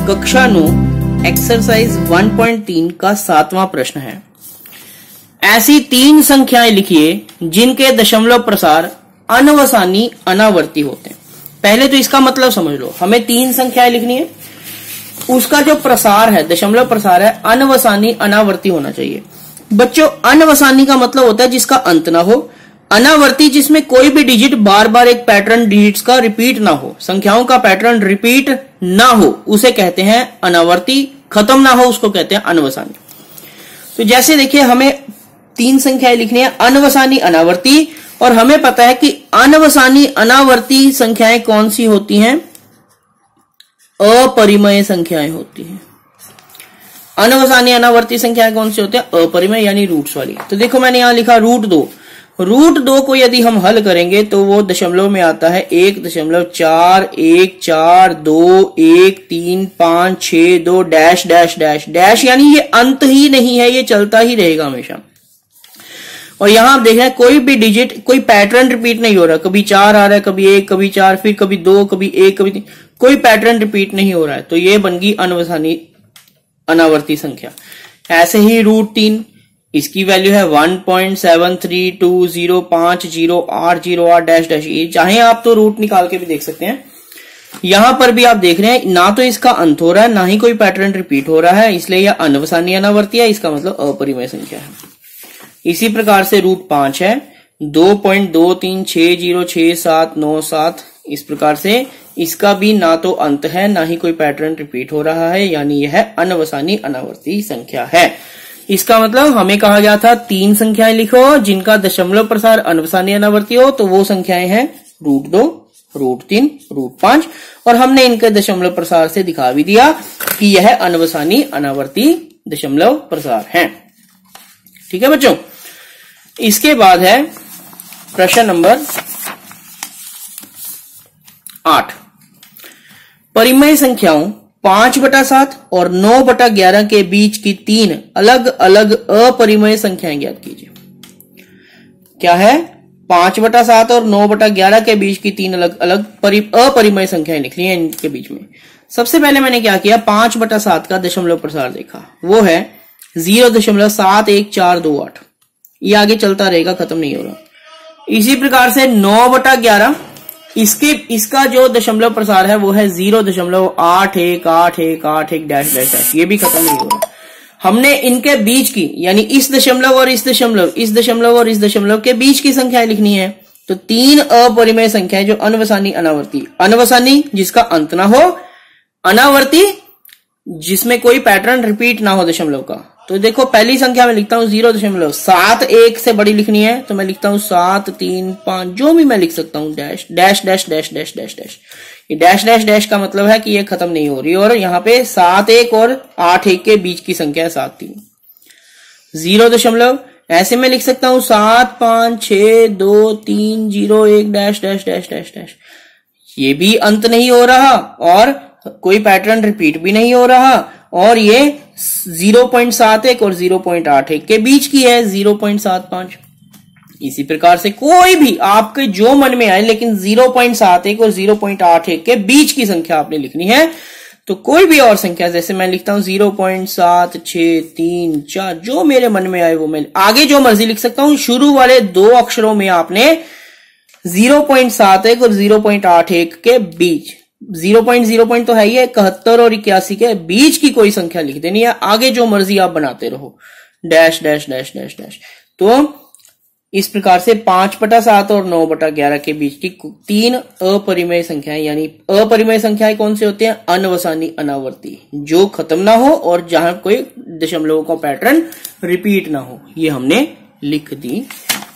कक्षा 9 एक्सरसाइज 1.3 का 7वां प्रश्न है। ऐसी 3 संख्याएं लिखिए जिनके दशमलव प्रसार अनवसानी अनावर्ती होते हैं। पहले तो इसका मतलब समझ लो, हमें 3 संख्याएं लिखनी है, उसका जो प्रसार है, दशमलव प्रसार है, अनवसानी अनावर्ती होना चाहिए। बच्चों, अनवसानी का मतलब होता है जिसका अंत ना हो, अनावर्ती जिसमें कोई भी डिजिट बार बार एक पैटर्न डिजिट्स का रिपीट ना हो, संख्याओं का पैटर्न रिपीट ना हो, उसे कहते हैं अनावर्ती, खत्म ना हो उसको कहते हैं अनवसानी। तो जैसे देखिए, हमें 3 संख्याएं लिखनी है, अनवसानी अनावर्ती, और हमें पता है कि अनवसानी अनावर्ती संख्याएं कौन सी होती हैं? अपरिमेय संख्याएं होती हैं। अनवसानी अनावर्ती संख्याएं कौन सी होती है? अपरिमेय, यानी रूट्स वाली। तो देखो, मैंने यहां लिखा √2। √2 को यदि हम हल करेंगे तो वो दशमलव में आता है 1.4142135562 डैश डैश डैश डैश, यानी ये अंत ही नहीं है, ये चलता ही रहेगा हमेशा। और यहां आप देख रहे हैं कोई भी डिजिट, कोई पैटर्न रिपीट नहीं हो रहा, कभी 4 आ रहा है, कभी 1, कभी 4, फिर कभी 2, कभी 1, कभी 3, कोई पैटर्न रिपीट नहीं हो रहा है, तो ये बन गई अनवसानी अनावर्ती संख्या। ऐसे ही √3, इसकी वैल्यू है 1.732050 डैश डैश। ये चाहे आप तो रूट निकाल के भी देख सकते हैं। यहां पर भी आप देख रहे हैं, ना तो इसका अंत हो रहा है, ना ही कोई पैटर्न रिपीट हो रहा है, इसलिए यह अनवसानी अनावर्ती है, इसका मतलब अपरिमेय संख्या है। इसी प्रकार से √5 है 2.23606797, इस प्रकार से इसका भी ना तो अंत है, ना ही कोई पैटर्न रिपीट हो रहा है, यानी यह अनवसानी अनावर्ती संख्या है। इसका मतलब हमें कहा गया था 3 संख्याएं लिखो जिनका दशमलव प्रसार अनवसानी अनावर्ती हो, तो वो संख्याएं हैं √2, √3, √5, और हमने इनके दशमलव प्रसार से दिखा भी दिया कि यह अनवसानी अनावर्ती दशमलव प्रसार है। ठीक है बच्चों, इसके बाद है प्रश्न नंबर 8। परिमेय संख्याओं 5/7 और 9/11 के बीच की 3 अलग अलग अपरिमेय संख्याएं ज्ञात कीजिए। क्या है? 5/7 और 9/11 के बीच की 3 अलग अलग अपरिमेय संख्याएं लिखनी है इनके बीच में। सबसे पहले मैंने क्या किया, 5/7 का दशमलव प्रसार देखा, वो है 0.71428। ये आगे चलता रहेगा, खत्म नहीं हो रहा। इसी प्रकार से 9/11, इसका जो दशमलव प्रसार है वो है 0.818181 डैश डैश डैश, ये भी खत्म नहीं हो रहा। हमने इनके बीच की, यानी इस दशमलव और इस दशमलव, इस दशमलव और इस दशमलव के बीच की संख्याएं लिखनी है। तो 3 अपरिमेय संख्याएं जो अनवसानी अनावर्ती, अनवसानी जिसका अंत ना हो, अनावर्ती जिसमें कोई पैटर्न रिपीट ना हो दशमलव का। तो देखो, पहली संख्या में लिखता हूं 0.71 से बड़ी लिखनी है, तो मैं लिखता हूं 735, जो भी मैं लिख सकता हूं, dash dash dash dash dash dash dash. ये डैश डैश डैश का मतलब है कि ये खत्म नहीं हो रही, और यहाँ पे 7.1 और 8.1 के बीच की संख्या है 7.3। 0. ऐसे में लिख सकता हूं 7562301 dash dash dash dash dash. ये भी अंत नहीं हो रहा और कोई पैटर्न रिपीट भी नहीं हो रहा, और ये 0.71 और 0.81 के बीच की है, 0.75। इसी प्रकार से कोई भी आपके जो मन में आए, लेकिन 0.71 और 0.81 के बीच की संख्या आपने लिखनी है। तो कोई भी और संख्या, जैसे मैं लिखता हूं 0.7634, जो मेरे मन में आए वो मैं आगे जो मर्जी लिख सकता हूं। शुरू वाले 2 अक्षरों में आपने 0.71 और 0.81 के बीच, 0.0 तो है ही है, 71 और 81 के बीच की कोई संख्या लिख देनी है। आगे जो मर्जी आप बनाते रहो, dash dash dash dash dash. तो इस प्रकार से 5/7 और 9/11 के बीच की 3 अपरिमेय संख्याएं, यानी अपरिमेय संख्याएं कौन से होते हैं? अनवसानी अनावर्ती, जो खत्म ना हो और जहां कोई दशमलव का पैटर्न रिपीट ना हो, ये हमने लिख दी।